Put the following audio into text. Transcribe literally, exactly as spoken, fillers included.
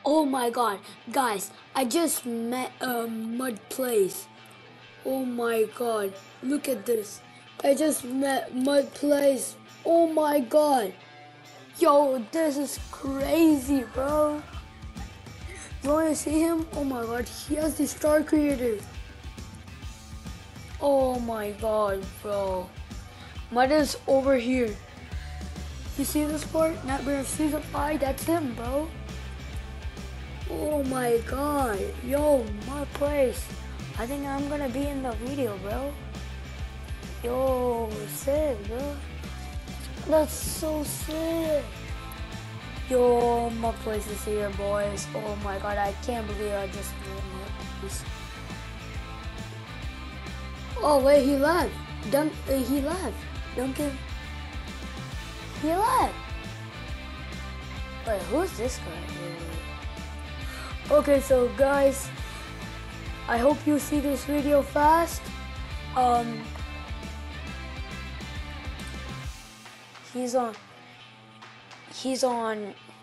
Oh my god, guys, I just met a mud place. Oh my god, look at this. I just met mud place. Oh my god. Yo, this is crazy, bro. You wanna see him? Oh my god, he has the star creator. Oh my god, bro. Mud is over here. You see this part? Nightmare Season five, that's him, bro. Oh my god. Yo, my place. I think I'm gonna be in the video, bro. Yo, sick, bro. That's so sick. Yo, my place is here, boys. Oh my god, I can't believe I just made my place. Oh wait, he left. Dunk, uh, he left. Duncan. He left. Wait, who's this guy? Okay, so guys, I hope you see this video fast. Um, he's on. He's on